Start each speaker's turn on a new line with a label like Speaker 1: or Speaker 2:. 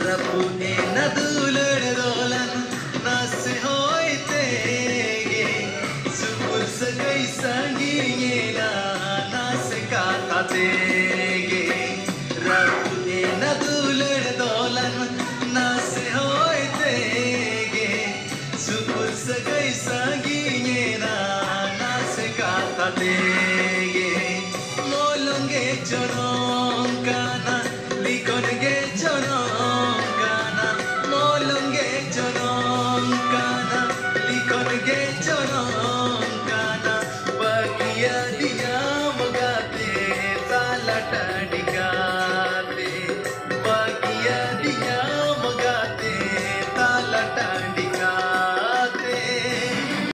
Speaker 1: रपुने न दुलड़ दोलन नस होते गे सुकुल सगई संगी ना नस का ताते गे रपुने न दुलड़ दोलन नस होते गे सुकुल सगई संगी ना नस का ताते गे मोलंगे चोरो